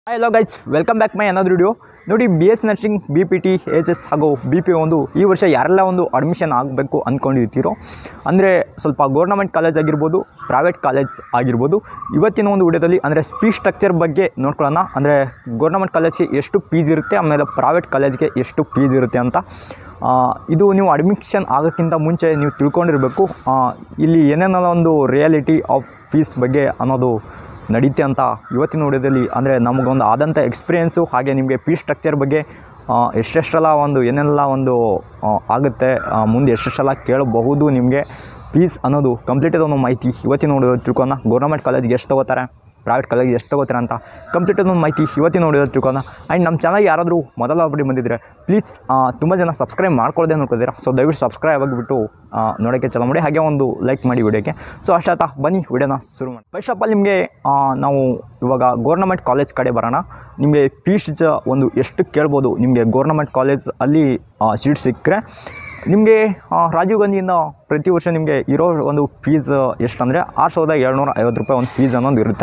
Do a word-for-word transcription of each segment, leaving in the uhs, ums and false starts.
Hello guys, welcome back my another video. ನೋಡಿ, B S nursing, B P T, H S ಹಾಗೂ B P ಒಂದು ಈ ವರ್ಷ ಯಾರೆಲ್ಲ ಒಂದು ಅಡ್ಮಿಷನ್ ಆಗಬೇಕು ಅಂದ್ಕೊಂಡಿರ್ತೀರೋ, ಅಂದರೆ ಸ್ವಲ್ಪ ಗೌರ್ನಮೆಂಟ್ ಕಾಲೇಜ್ ಆಗಿರ್ಬೋದು, ಪ್ರೈವೇಟ್ ಕಾಲೇಜ್ ಆಗಿರ್ಬೋದು, ಇವತ್ತಿನ ಒಂದು ವಿಡಿಯೋದಲ್ಲಿ ಅಂದರೆ ಫೀಸ್ ಸ್ಟ್ರಕ್ಚರ್ ಬಗ್ಗೆ ನೋಡ್ಕೊಳ್ಳೋಣ. ಅಂದರೆ ಗೌರ್ನಮೆಂಟ್ ಕಾಲೇಜ್ಗೆ ಎಷ್ಟು ಫೀಸ್ ಇರುತ್ತೆ, ಆಮೇಲೆ ಪ್ರೈವೇಟ್ ಕಾಲೇಜ್ಗೆ ಎಷ್ಟು ಫೀಸ್ ಇರುತ್ತೆ ಅಂತ. ಇದು ನೀವು ಅಡ್ಮಿಷನ್ ಆಗೋಕ್ಕಿಂತ ಮುಂಚೆ ನೀವು ತಿಳ್ಕೊಂಡಿರಬೇಕು ಇಲ್ಲಿ ಏನೇನೋ ಒಂದು ರಿಯಾಲಿಟಿ ಆಫ್ ಫೀಸ್ ಬಗ್ಗೆ ಅನ್ನೋದು ನಡೀತೆ ಅಂತ ಇವತ್ತಿನ ವಿಡಿಯೋದಲ್ಲಿ. ಅಂದರೆ ನಮಗೊಂದು ಆದಂಥ ಎಕ್ಸ್ಪೀರಿಯೆನ್ಸು, ಹಾಗೆ ನಿಮಗೆ ಫೀಸ್ ಸ್ಟ್ರಕ್ಚರ್ ಬಗ್ಗೆ ಎಷ್ಟೆಷ್ಟೆಲ್ಲ ಒಂದು ಏನೆಲ್ಲ ಒಂದು ಆಗುತ್ತೆ, ಮುಂದೆ ಎಷ್ಟೆಷ್ಟೆಲ್ಲ ಕೇಳಬಹುದು ನಿಮಗೆ ಫೀಸ್ ಅನ್ನೋದು ಕಂಪ್ಲೀಟ್ ಒಂದು ಮಾಹಿತಿ ಇವತ್ತಿನ ವಿಡಿಯೋದಲ್ಲಿ ತಿಳ್ಕೊಳ್ಳೋಣ. ಗೌರ್ನಮೆಂಟ್ ಕಾಲೇಜ್ಗೆ ಎಷ್ಟು ತೊಗೋತಾರೆ, ಪ್ರೈವೇಟ್ ಕಾಲೇಜ್ಗೆ ಎಷ್ಟು ತೊಗೋತಾರೆ ಅಂತ ಕಂಪ್ಲೀಟ್ ಒಂದು ಮಾಹಿತಿ ಇವತ್ತಿನ ವಿಡಿಯೋದಲ್ಲಿ ತಿಳ್ಕೊಳ್ಳೋಣ. ಆ್ಯಂಡ್ ನಮ್ಮ ಚಾನಲ್ ಯಾರಾದರೂ ಮೊದಲ ಬಾರಿ ಬಂದಿದ್ದರೆ ಪ್ಲೀಸ್ ತುಂಬ ಜನ ಸಬ್ಸ್ಕ್ರೈಬ್ ಮಾಡ್ಕೊಳ್ಳದೆ ನೋಡ್ಕೊತೀರಾ. ಸೊ ದಯವಿಟ್ಟು ಸಬ್ಸ್ಕ್ರೈಬ್ ಆಗಿಬಿಟ್ಟು ನೋಡೋಕ್ಕೆ ಚಾಲೂ ಮಾಡಿ, ಹಾಗೆ ಒಂದು ಲೈಕ್ ಮಾಡಿ ವಿಡಿಯೋಕ್ಕೆ. ಸೊ ಅಷ್ಟಾತ ಬನ್ನಿ ವಿಡಿಯೋನ ಶುರು ಮಾಡಿ. ಫಸ್ಟ್ ಆಫ್ ಆಲ್ ನಿಮಗೆ ನಾವು ಇವಾಗ ಗೌರ್ನಮೆಂಟ್ ಕಾಲೇಜ್ ಕಡೆ ಬರೋಣ. ನಿಮಗೆ ಫೀಸ್ ಒಂದು ಎಷ್ಟು ಕೇಳ್ಬೋದು, ನಿಮಗೆ ಗೌರ್ನಮೆಂಟ್ ಕಾಲೇಜ್ ಅಲ್ಲಿ ಸೀಟ್ ಸಿಕ್ಕರೆ ನಿಮಗೆ ರಾಜೀವ್ ಗಾಂಧಿಯಿಂದ ಪ್ರತಿ ವರ್ಷ ನಿಮಗೆ ಇರೋ ಒಂದು ಫೀಸ್ ಎಷ್ಟು ಅಂದರೆ ಆರು ಸಾವಿರದ ಏಳ್ನೂರ ಐವತ್ತು ರೂಪಾಯಿ ಒಂದು ಫೀಸ್ ಅನ್ನೋದು ಇರುತ್ತೆ.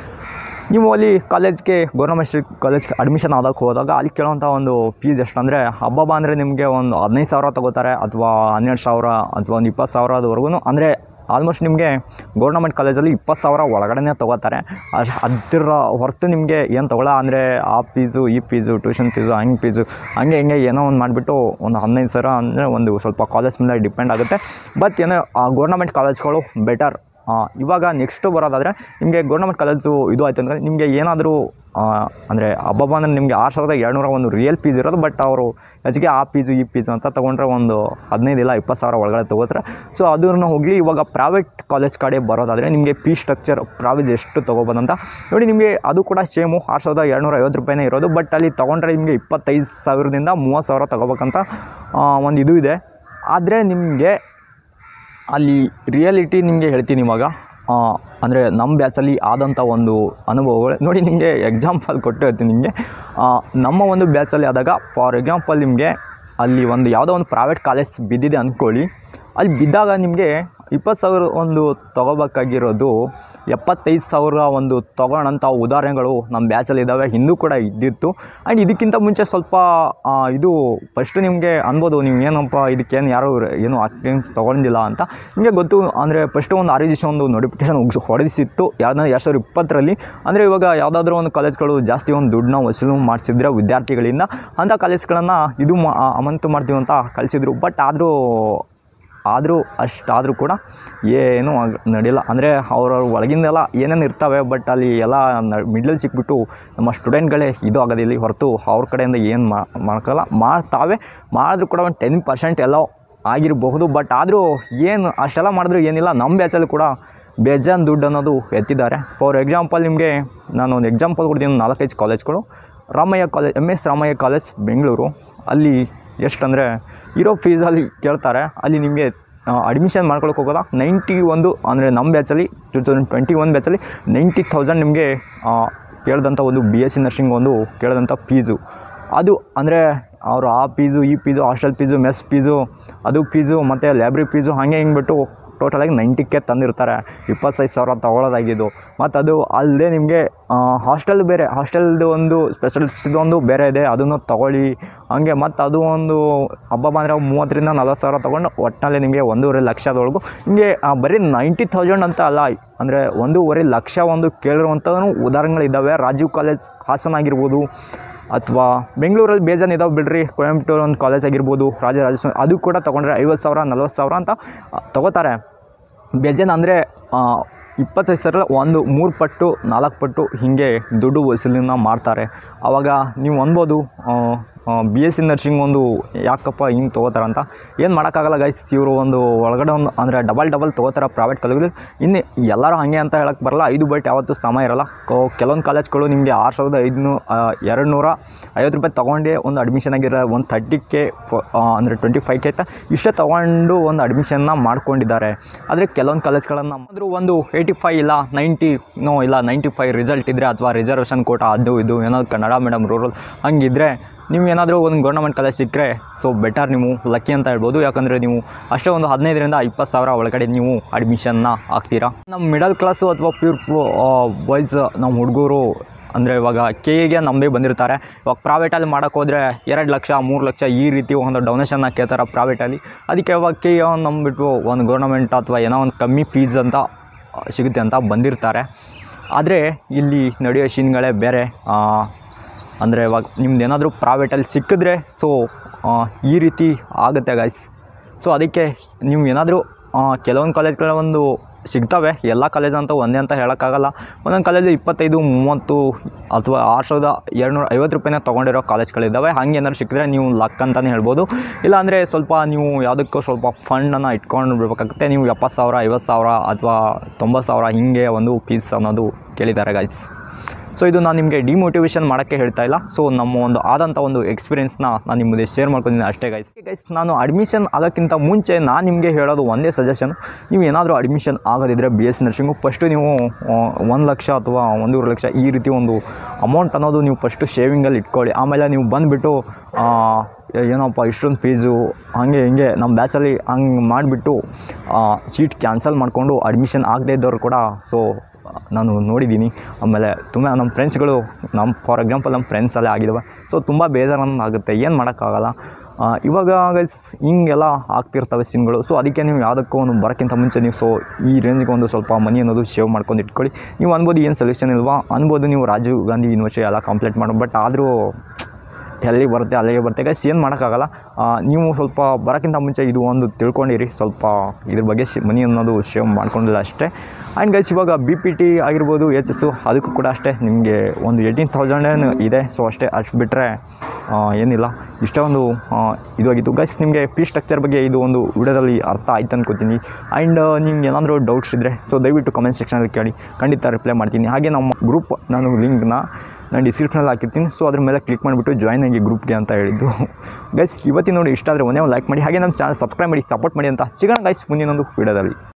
ನೀವು ಅಲ್ಲಿ ಕಾಲೇಜ್ಗೆ ಗೌರ್ನಮೆಂಟ್ ಕಾಲೇಜ್ಗೆ ಅಡ್ಮಿಷನ್ ಆದಕ್ಕೆ ಹೋದಾಗ ಅಲ್ಲಿ ಕೇಳೋವಂಥ ಒಂದು ಫೀಸ್ ಎಷ್ಟು ಅಂದರೆ ಹಬ್ಬ ಅಂದರೆ ನಿಮಗೆ ಒಂದು ಹದಿನೈದು ಸಾವಿರ ತೊಗೋತಾರೆ, ಅಥವಾ ಹನ್ನೆರಡು ಸಾವಿರ ಅಥವಾ ಒಂದು ಇಪ್ಪತ್ತು ಸಾವಿರದವರೆಗೂ. ಅಂದರೆ ಆಲ್ಮೋಸ್ಟ್ ನಿಮಗೆ ಗೌರ್ನಮೆಂಟ್ ಕಾಲೇಜಲ್ಲಿ ಇಪ್ಪತ್ತು ಸಾವಿರ ಒಳಗಡೆ ತೊಗೋತಾರೆ. ಅಷ್ಟು ಅದರ ಹೊರತು ನಿಮಗೆ ಏನು ತೊಗೊಳ ಅಂದರೆ ಆ ಫೀಸು ಈ ಫೀಸು ಟ್ಯೂಷನ್ ಫೀಸು ಹಂಗೆ ಫೀಸು ಹಂಗೆ ಹಿಂಗೆ ಏನೋ ಒಂದು ಮಾಡಿಬಿಟ್ಟು ಒಂದು ಹದಿನೈದು ಸಾವಿರ ಅಂದರೆ ಒಂದು ಸ್ವಲ್ಪ ಕಾಲೇಜ್ ಮೇಲೆ ಡಿಪೆಂಡ್ ಆಗುತ್ತೆ. ಬಟ್ ಏನೋ ಗೌರ್ನಮೆಂಟ್ ಕಾಲೇಜ್ಗಳು ಬೆಟರ್. ಇವಾಗ ನೆಕ್ಸ್ಟು ಬರೋದಾದರೆ ನಿಮಗೆ ಗೌರ್ನಮೆಂಟ್ ಕಾಲೇಜು ಇದು ಆಯ್ತು ಅಂದರೆ ನಿಮಗೆ ಏನಾದರೂ ಅಂದರೆ ಹಬ್ಬ ಅಂದರೆ ನಿಮಗೆ ಆರು ಸಾವಿರದ ಏಳ್ನೂರ ಒಂದು ರಿಯಲ್ ಫೀಸ್ ಇರೋದು. ಬಟ್ ಅವರು ಹೆಚ್ಚಿಗೆ ಆ ಫೀಸು ಈ ಫೀಸು ಅಂತ ತೊಗೊಂಡ್ರೆ ಒಂದು ಹದಿನೈದು ಇಲ್ಲ ಇಪ್ಪತ್ತು ಸಾವಿರ ಒಳಗಡೆ ತೊಗೋತಾರೆ. ಸೊ ಅದನ್ನು ಹೋಗಲಿ. ಇವಾಗ ಪ್ರೈವೇಟ್ ಕಾಲೇಜ್ ಕಡೆ ಬರೋದಾದರೆ ನಿಮಗೆ ಫೀಸ್ ಸ್ಟ್ರಕ್ಚರ್ ಪ್ರೈವೇಟ್ ಎಷ್ಟು ತೊಗೋಬೋದಂತ ನೋಡಿ. ನಿಮಗೆ ಅದು ಕೂಡ ಸೇಮು ಆರು ಸಾವಿರದ ಏಳ್ನೂರ ಐವತ್ತು ರೂಪಾಯಿನೇ ಇರೋದು. ಬಟ್ ಅಲ್ಲಿ ತೊಗೊಂಡ್ರೆ ನಿಮಗೆ ಇಪ್ಪತ್ತೈದು ಸಾವಿರದಿಂದ ಮೂವತ್ತು ಸಾವಿರ ತೊಗೋಬೇಕಂತ ಒಂದು ಇದು ಇದೆ. ಆದರೆ ನಿಮಗೆ ಅಲ್ಲಿ ರಿಯಾಲಿಟಿ ನಿಮಗೆ ಹೇಳ್ತೀನಿ ಇವಾಗ. ಅಂದರೆ ನಮ್ಮ ಬ್ಯಾಚಲ್ಲಿ ಆದಂಥ ಒಂದು ಅನುಭವಗಳು ನೋಡಿ. ನಿಮಗೆ ಎಕ್ಸಾಂಪಲ್ ಕೊಟ್ಟು ಹೇಳ್ತೀನಿ ನಿಮಗೆ. ನಮ್ಮ ಒಂದು ಬ್ಯಾಚಲ್ಲಿ ಆದಾಗ ಫಾರ್ ಎಕ್ಸಾಂಪಲ್ ನಿಮಗೆ ಅಲ್ಲಿ ಒಂದು ಯಾವುದೋ ಒಂದು ಪ್ರೈವೇಟ್ ಕಾಲೇಜ್ ಬಿದ್ದಿದೆ ಅಂದ್ಕೊಳ್ಳಿ. ಅಲ್ಲಿ ಬಿದ್ದಾಗ ನಿಮಗೆ ಇಪ್ಪತ್ತು ಸಾವಿರ ಒಂದು ತೊಗೋಬೇಕಾಗಿರೋದು ಎಪ್ಪತ್ತೈದು ಸಾವಿರ ಒಂದು ತೊಗೊಳ್ಳೋಂಥ ಉದಾಹರಣೆಗಳು ನಮ್ಮ ಬ್ಯಾಚಲ್ಲಿ ಇದ್ದಾವೆ, ಹಿಂದೂ ಕೂಡ ಇದ್ದಿತ್ತು. ಆ್ಯಂಡ್ ಇದಕ್ಕಿಂತ ಮುಂಚೆ ಸ್ವಲ್ಪ ಇದು ಫಸ್ಟು ನಿಮಗೆ ಅನ್ಬೋದು, ನೀವು ಏನಪ್ಪ ಇದಕ್ಕೇನು ಯಾರು ಏನು ಅಟೆಂಡ್ಸ್ ತೊಗೊಂಡಿಲ್ಲ ಅಂತ. ನಿಮಗೆ ಗೊತ್ತು ಅಂದರೆ ಫಸ್ಟು ಒಂದು ಆರ್ ಜಿ ಸಿ ಒಂದು ನೋಟಿಫಿಕೇಶನ್ ಹೊಡೆಸಿತ್ತು ಯಾವ್ದಾದ್ರು ಎರಡು ಸಾವಿರದ ಇಪ್ಪತ್ತರಲ್ಲಿ. ಅಂದರೆ ಇವಾಗ ಯಾವುದಾದ್ರೂ ಒಂದು ಕಾಲೇಜ್ಗಳು ಜಾಸ್ತಿ ಒಂದು ದುಡ್ಡನ್ನ ವಸೂಲು ಮಾಡಿಸಿದ್ರೆ ವಿದ್ಯಾರ್ಥಿಗಳಿಂದ, ಅಂಥ ಕಾಲೇಜ್ಗಳನ್ನು ಇದು ಮಾ ಅಮಂತು ಮಾಡ್ತೀವಿ ಅಂತ ಕಳಿಸಿದ್ರು. ಬಟ್ ಆದರೂ ಆದರೂ ಅಷ್ಟಾದರೂ ಕೂಡ ಏನೂ ನಡೆಯಲ್ಲ. ಅಂದರೆ ಅವ್ರವ್ರ ಒಳಗಿಂದೆಲ್ಲ ಏನೇನು ಇರ್ತವೆ, ಬಟ್ ಅಲ್ಲಿ ಎಲ್ಲ ಮಿಡ್ಲಲ್ಲಿ ಸಿಕ್ಬಿಟ್ಟು ನಮ್ಮ ಸ್ಟೂಡೆಂಟ್ಗಳೇ ಇದು ಆಗೋದಿಲ್ಲ ಹೊರತು ಅವ್ರ ಕಡೆಯಿಂದ ಏನು ಮಾಡ್ಕೊಳ್ಳಲ್ಲ. ಮಾಡ್ತಾವೆ, ಮಾಡಿದ್ರೂ ಕೂಡ ಒಂದು ಟೆನ್ ಪರ್ಸೆಂಟ್ ಎಲ್ಲ ಆಗಿರಬಹುದು. ಬಟ್ ಆದರೂ ಏನು ಅಷ್ಟೆಲ್ಲ ಮಾಡಿದ್ರೂ ಏನಿಲ್ಲ. ನಮ್ಮ ಬ್ಯಾಚಲ್ಲಿ ಕೂಡ ಬೇಜಾನ್ ದುಡ್ಡು ಅನ್ನೋದು ಎತ್ತಿದ್ದಾರೆ. ಫಾರ್ ಎಕ್ಸಾಂಪಲ್ ನಿಮಗೆ ನಾನು ಒಂದು ಎಕ್ಸಾಂಪಲ್ ಕೊಡ್ತೀನಿ. ನಾಲ್ಕೈದು ಕಾಲೇಜ್ಗಳು, Ramaiah college, M S Ramaiah college Bengaluru, ಅಲ್ಲಿ ಎಷ್ಟಂದರೆ ಇರೋ ಫೀಸಲ್ಲಿ ಕೇಳ್ತಾರೆ. ಅಲ್ಲಿ ನಿಮಗೆ ಅಡ್ಮಿಷನ್ ಮಾಡ್ಕೊಳಕ್ಕೆ ಹೋಗೋದ ನೈಂಟಿ ಒಂದು ಅಂದರೆ ನಮ್ಮ ಬ್ಯಾಚಲ್ಲಿ ಟು ತೌಸಂಡ್ ಟ್ವೆಂಟಿ ಒನ್ ಬ್ಯಾಚಲ್ಲಿ ನೈಂಟಿ ತೌಸಂಡ್ ನಿಮಗೆ ಕೇಳಿದಂಥ ಒಂದು ಬಿ ಎಸ್ ಸಿ ನರ್ಸಿಂಗ್ ಒಂದು ಕೇಳಿದಂಥ ಫೀಸು. ಅದು ಅಂದರೆ ಅವರು ಆ ಫೀಸು ಈ fees hostel fees mess fees ಅದು ಫೀಸು ಮತ್ತು ಲೈಬ್ರರಿ ಫೀಸು ಹಾಗೆ ಹಿಂಗ್ಬಿಟ್ಟು ಟೋಟಲಾಗಿ ನೈಂಟಿಕ್ಕೆ ತಂದಿರ್ತಾರೆ. ಇಪ್ಪತ್ತೈದು ಸಾವಿರ ತೊಗೊಳೋದಾಗಿದ್ದು. ಮತ್ತು ಅದು ಅಲ್ಲದೆ ನಿಮಗೆ ಹಾಸ್ಟೆಲ್ ಬೇರೆ, ಹಾಸ್ಟೆಲ್ದು ಒಂದು ಸ್ಪೆಷಲಿಸ್ಟ್ದು ಒಂದು ಬೇರೆ ಇದೆ, ಅದನ್ನು ತೊಗೊಳ್ಳಿ. ಹಂಗೆ ಮತ್ತು ಅದು ಒಂದು ಹಬ್ಬ ಬಂದರೆ ಮೂವತ್ತರಿಂದ ನಲ್ವತ್ತು ಸಾವಿರ ತೊಗೊಂಡು ಒಟ್ಟಿನಲ್ಲಿ ನಿಮಗೆ ಒಂದೂವರೆ ಲಕ್ಷದವರೆಗೂ ನಿಮಗೆ ಬರೀ ನೈಂಟಿ ತೌಸಂಡ್ ಅಂತ ಅಲ್ಲ, ಅಂದರೆ ಒಂದೂವರೆ ಲಕ್ಷ ಒಂದು ಕೇಳಿರುವಂಥದ್ದು ಉದಾಹರಣೆಗಳಿದ್ದಾವೆ. ರಾಜೀವ್ ಕಾಲೇಜ್ ಹಾಸನ ಆಗಿರ್ಬೋದು, ಅಥವಾ ಬೆಂಗಳೂರಲ್ಲಿ ಬೇಜಾನ್ ಇದಾವೆ ಬಿಡ್ರಿ. ಕೊಯಂಬತ್ತೂರು ಒಂದು ಕಾಲೇಜ್ ಆಗಿರ್ಬೋದು, ರಾಜರಾಜೇಶ್ವರಿ, ಅದು ಕೂಡ ತೊಗೊಂಡ್ರೆ ಐವತ್ತು ಸಾವಿರ ನಲ್ವತ್ತು ಸಾವಿರ ಅಂತ ತೊಗೋತಾರೆ. ಬೇಜಾನ್ ಅಂದರೆ ಇಪ್ಪತ್ತೈದು ಸಾವಿರ ಒಂದು ಮೂರು ಪಟ್ಟು ನಾಲ್ಕು ಪಟ್ಟು ಹೀಗೆ ದುಡ್ಡು ವಸೂಲಿನ ಮಾಡ್ತಾರೆ. ಆವಾಗ ನೀವು ಅನ್ಬೋದು ಬಿ ಎಸ್ ಸಿ ನರ್ಸಿಂಗ್ ಒಂದು ಯಾಕಪ್ಪ ಹಿಂಗೆ ತೊಗೋತಾರಂತ. ಏನು ಮಾಡೋಕ್ಕಾಗಲ್ಲ ಗೈಸ್, ಇವರು ಒಂದು ಒಳಗಡೆ ಒಂದು ಅಂದರೆ ಡಬಲ್ ಡಬಲ್ ತೊಗೋತಾರೆ ಪ್ರೈವೇಟ್ ಕಾಲೇಜಲ್ಲಿ. ಇನ್ನು ಎಲ್ಲರೂ ಹಾಗೆ ಅಂತ ಹೇಳಕ್ಕೆ ಬರಲ್ಲ. ಐದು ಬಟ್ ಯಾವತ್ತೂ ಸಮ ಇರೋಲ್ಲ. ಕೆಲವೊಂದು ಕಾಲೇಜ್ಗಳು ನಿಮಗೆ ಆರು ಸಾವಿರದ ಐದುನೂ ಎರಡು ನೂರ ಐವತ್ತು ರೂಪಾಯಿ ತೊಗೊಂಡೆ ಒಂದು ಅಡ್ಮಿಷನ್ ಆಗಿರೋ ಒಂದು ತರ್ಟಿ ಕೆ ಅಂದರೆ ಟ್ವೆಂಟಿ ಫೈವ್ ಕೆ ಆಯ್ತಾ ಇಷ್ಟೇ ತೊಗೊಂಡು ಒಂದು ಅಡ್ಮಿಷನ್ನ ಮಾಡ್ಕೊಂಡಿದ್ದಾರೆ. ಆದರೆ ಕೆಲವೊಂದು ಕಾಲೇಜ್ಗಳನ್ನು ಆದರೂ ಒಂದು ಏಯ್ಟಿ ಫೈವ್ ಇಲ್ಲ ನೈಂಟಿ ನೋ ಇಲ್ಲ ನೈಂಟಿ ಫೈವ್ ರಿಸಲ್ಟ್ ಇದ್ದರೆ, ಅಥವಾ ರಿಸರ್ವೇಷನ್ ಕೋಟ ಅದು ಇದು ಏನಾದ್ರು ಕನ್ನಡ ಮೀಡಿಯಮ್ ರೂರಲ್ ಹಂಗಿದ್ರೆ ನೀವು ಏನಾದರೂ ಒಂದು ಗೌರ್ನಮೆಂಟ್ ಕಾಲೇಜ್ ಸಿಕ್ಕರೆ ಸೊ ಬೆಟರ್, ನೀವು ಲಕ್ಕಿ ಅಂತ ಹೇಳ್ಬೋದು. ಯಾಕಂದರೆ ನೀವು ಅಷ್ಟೇ ಒಂದು ಹದಿನೈದರಿಂದ ಇಪ್ಪತ್ತು ಸಾವಿರ ಒಳಗಡೆ ನೀವು ಅಡ್ಮಿಷನ್ನ ಆಗ್ತೀರಾ. ನಮ್ಮ ಮಿಡಲ್ ಕ್ಲಾಸು ಅಥವಾ ಪ್ಯೂರ್ ಬಾಯ್ಸ್ ನಮ್ಮ ಹುಡುಗರು ಅಂದರೆ ಇವಾಗ ಕೆ ಎಗೆ ನಂಬಿ ಬಂದಿರ್ತಾರೆ. ಇವಾಗ ಪ್ರೈವೇಟಲ್ಲಿ ಮಾಡೋಕ್ಕೆ ಹೋದರೆ ಎರಡು ಲಕ್ಷ ಮೂರು ಲಕ್ಷ ಈ ರೀತಿ ಒಂದು ಡೊನೇಷನ್ನ ಕೇಳ್ತಾರೆ ಪ್ರೈವೇಟಲ್ಲಿ. ಅದಕ್ಕೆ ಇವಾಗ ಕೆ ಎ ನಂಬಿಟ್ಟು ಒಂದು ಗೌರ್ನಮೆಂಟ್ ಅಥವಾ ಏನೋ ಒಂದು ಕಮ್ಮಿ ಫೀಸ್ ಅಂತ ಸಿಗುತ್ತೆ ಅಂತ ಬಂದಿರ್ತಾರೆ. ಆದರೆ ಇಲ್ಲಿ ನಡೆಯೋ ಸೀನ್ಗಳೇ ಬೇರೆ. ಅಂದರೆ ಇವಾಗ ನಿಮ್ದು ಏನಾದರೂ ಪ್ರೈವೇಟಲ್ಲಿ ಸಿಕ್ಕಿದ್ರೆ ಸೊ ಈ ರೀತಿ ಆಗುತ್ತೆ ಗೈಸ್. ಸೊ ಅದಕ್ಕೆ ನೀವು ಏನಾದರೂ ಕೆಲವೊಂದು ಕಾಲೇಜ್ಗಳ ಒಂದು ಸಿಗ್ತವೆ, ಎಲ್ಲ ಕಾಲೇಜ್ ಅಂತ ಒಂದೇ ಅಂತ ಹೇಳೋಕ್ಕಾಗಲ್ಲ. ಒಂದೊಂದು ಕಾಲೇಜು ಇಪ್ಪತ್ತೈದು ಮೂವತ್ತು ಅಥವಾ ಆರು ಸಾವಿರದ ಎರಡುನೂರ ಐವತ್ತು ರೂಪಾಯಿನ ತೊಗೊಂಡಿರೋ ಕಾಲೇಜ್ಗಳಿದ್ದಾವೆ. ಹಾಗೆ ಏನಾದ್ರು ಸಿಕ್ಕಿದ್ರೆ ನೀವು ಲಕ್ ಅಂತಲೇ ಹೇಳ್ಬೋದು. ಇಲ್ಲಾಂದರೆ ಸ್ವಲ್ಪ ನೀವು ಯಾವುದಕ್ಕೂ ಸ್ವಲ್ಪ ಫಂಡನ್ನು ಇಟ್ಕೊಂಡು ಬಿಡಬೇಕಾಗುತ್ತೆ. ನೀವು ಎಪ್ಪತ್ತು ಸಾವಿರ ಐವತ್ತು ಸಾವಿರ ಅಥವಾ ತೊಂಬತ್ತು ಸಾವಿರ ಹೀಗೆ ಒಂದು ಫೀಸ್ ಅನ್ನೋದು ಕೇಳಿದ್ದಾರೆ ಗೈಸ್. ಸೊ ಇದು ನಾನು ನಿಮಗೆ ಡಿಮೋಟಿವೇಷನ್ ಮಾಡೋಕ್ಕೆ ಹೇಳ್ತಾ ಇಲ್ಲ. ಸೊ ನಮ್ಮ ಒಂದು ಆದಂಥ ಒಂದು ಎಕ್ಸ್ಪೀರಿಯೆನ್ಸ್ನ ನಾನು ನಿಮ್ಮ ಮುಂದೆ ಶೇರ್ ಮಾಡ್ಕೊಂಡಿದ್ದೀನಿ ಅಷ್ಟೇ ಗೈಸ್. ಗೈಸ್ ನಾನು ಅಡ್ಮಿಷನ್ ಆಗೋಕ್ಕಿಂತ ಮುಂಚೆ ನಾನು ನಿಮಗೆ ಹೇಳೋದು ಒಂದೇ ಸಜೆಷನ್, ನೀವು ಏನಾದರೂ ಅಡ್ಮಿಷನ್ ಆಗೋದಿದ್ದರೆ ಬಿ ಎಸ್ ನರ್ಸಿಂಗು ಫಸ್ಟು ನೀವು ಒಂದು ಲಕ್ಷ ಅಥವಾ ಒಂದೂವರೆ ಲಕ್ಷ ಈ ರೀತಿ ಒಂದು ಅಮೌಂಟ್ ಅನ್ನೋದು ನೀವು ಫಸ್ಟು ಶೇವಿಂಗಲ್ಲಿ ಇಟ್ಕೊಳ್ಳಿ. ಆಮೇಲೆ ನೀವು ಬಂದುಬಿಟ್ಟು ಏನಪ್ಪ ಇಷ್ಟೊಂದು ಫೀಸು ಹಾಗೆ ಹಿಂಗೆ ನಮ್ಮ ಬ್ಯಾಚಲ್ಲಿ ಹಂಗೆ ಮಾಡಿಬಿಟ್ಟು ಸೀಟ್ ಕ್ಯಾನ್ಸಲ್ ಮಾಡಿಕೊಂಡು ಅಡ್ಮಿಷನ್ ಆಗದೇ ಇದ್ದವರು ಕೂಡ ಸೊ ನಾನು ನೋಡಿದ್ದೀನಿ. ಆಮೇಲೆ ತುಂಬ ನಮ್ಮ ಫ್ರೆಂಡ್ಸ್ಗಳು ನಮ್ಮ ಫಾರ್ ಎಕ್ಸಾಂಪಲ್ ನಮ್ಮ ಫ್ರೆಂಡ್ಸಲ್ಲೇ ಆಗಿದ್ದಾವೆ. ಸೊ ತುಂಬ ಬೇಜಾರನ್ನು ಆಗುತ್ತೆ, ಏನು ಮಾಡೋಕ್ಕಾಗಲ್ಲ. ಇವಾಗ ಗೈಸ್ ಹಿಂಗೆಲ್ಲ ಆಗ್ತಿರ್ತವೆ ಸೀನ್ಗಳು. ಸೊ ಅದಕ್ಕೆ ನೀವು ಯಾವುದಕ್ಕೂ ಒಂದು ಬರೋಕ್ಕಿಂತ ಮುಂಚೆ ನೀವು ಸೊ ಈ ರೇಂಜ್ಗೆ ಒಂದು ಸ್ವಲ್ಪ ಮನಿ ಅನ್ನೋದು ಸೇವ್ ಮಾಡ್ಕೊಂಡು ಇಟ್ಕೊಳ್ಳಿ. ನೀವು ಅನ್ಬೋದು ಏನು ಸೊಲ್ಯೂಷನ್ ಇಲ್ವಾ ಅನ್ಬೋದು, ನೀವು ರಾಜೀವ್ ಗಾಂಧಿ ಯೂನಿವರ್ಸಿಟಿ ಎಲ್ಲ ಕಂಪ್ಲೀಟ್ ಮಾಡಿ, ಬಟ್ ಆದರೂ ಎಲ್ಲಿಗೆ ಬರುತ್ತೆ ಅಲ್ಲಿಗೆ ಬರುತ್ತೆ ಗೈಸ್, ಏನು ಮಾಡೋಕ್ಕಾಗಲ್ಲ. ನೀವು ಸ್ವಲ್ಪ ಬರೋಕ್ಕಿಂತ ಮುಂಚೆ ಇದು ಒಂದು ತಿಳ್ಕೊಂಡಿರಿ, ಸ್ವಲ್ಪ ಇದ್ರ ಬಗ್ಗೆ ಮನಿ ಅನ್ನೋದು ಸೇವ್ ಮಾಡ್ಕೊಂಡಿಲ್ಲ ಅಷ್ಟೇ. ಆ್ಯಂಡ್ ಗೈಸ್ ಇವಾಗ ಬಿ ಪಿ ಟಿ ಆಗಿರ್ಬೋದು ಎಚ್ ಎಸ್ಸು ಅದಕ್ಕೂ ಕೂಡ ಅಷ್ಟೇ ನಿಮಗೆ ಒಂದು ಏಯ್ಟೀನ್ ತೌಸಂಡೇನು ಇದೆ. ಸೊ ಅಷ್ಟೇ, ಅಷ್ಟು ಬಿಟ್ಟರೆ ಏನಿಲ್ಲ. ಇಷ್ಟೇ ಒಂದು ಇದು ಆಗಿತ್ತು ಗೈಸ್. ನಿಮಗೆ ಫೀ ಸ್ಟ್ರಕ್ಚರ್ ಬಗ್ಗೆ ಇದು ಒಂದು ವಿಡಿಯೋದಲ್ಲಿ ಅರ್ಥ ಆಯ್ತು ಅನ್ಕೋತೀನಿ. ಆ್ಯಂಡ್ ನಿಮ್ಗೆ ಏನಾದರೂ ಡೌಟ್ಸ್ ಇದ್ದರೆ ಸೊ ದಯವಿಟ್ಟು ಕಮೆಂಟ್ ಸೆಕ್ಷನಲ್ಲಿ ಕೇಳಿ, ಖಂಡಿತ ರಿಪ್ಲೈ ಮಾಡ್ತೀನಿ. ಹಾಗೆ ನಮ್ಮ ಗ್ರೂಪ್ ನಾನು ಲಿಂಕ್ನ ನಾನು ಡಿಸ್ಕ್ರಿಪ್ಷನಲ್ಲಿ ಹಾಕಿರ್ತೀನಿ. ಸೊ ಅದ್ರ ಮೇಲೆ ಕ್ಲಿಕ್ ಮಾಡಿಬಿಟ್ಟು ಜಾಯ್ನ್ ಆಗಿ ಗ್ರೂಪ್ಗೆ ಅಂತ ಹೇಳಿದ್ದು ಗೈಸ್. ಇವತ್ತಿನ ನೋಡಿ ಇಷ್ಟ ಆದರೆ ಒಂದೇ ಒಂದು ಲೈಕ್ ಮಾಡಿ, ಹಾಗೆ ನಮ್ಮ ಚಾನಲ್ ಸಬ್ಸ್ಕ್ರೈಬ್ ಮಾಡಿ, ಸಪೋರ್ಟ್ ಮಾಡಿ ಅಂತ ಸಿಗೋಣ ಗೈಸ್ ಮುಂದಿನೊಂದು ವಿಡಿಯೋದಲ್ಲಿ.